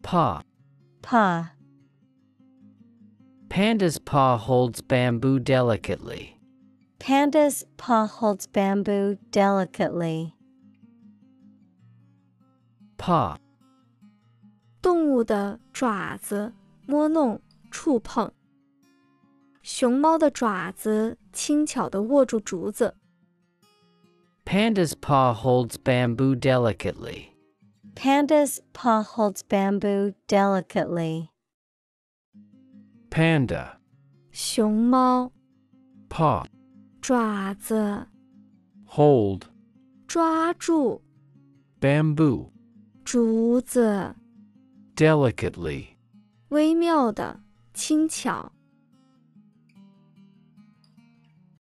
paw. paw. Panda's paw holds bamboo delicately. Panda's paw holds bamboo delicately. Paw. 动物的爪子，摸弄，触碰。熊猫的爪子轻巧地握住竹子。 Panda's paw holds bamboo delicately. Panda's paw holds bamboo delicately. Panda. 熊猫， Paw. 爪子， Hold. 抓住， Bamboo. 竹子， Delicately. 微妙的，轻巧。